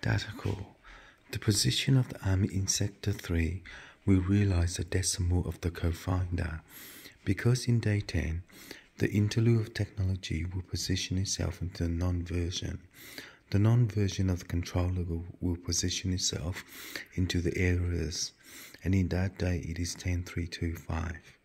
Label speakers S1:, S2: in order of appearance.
S1: Data call. The position of the army in Sector 3 will realize the decimal of the code finder, because in day 10, the interlude of technology will position itself into the non-version. The non-version of the controller will position itself into the areas, and in that day it is 10325.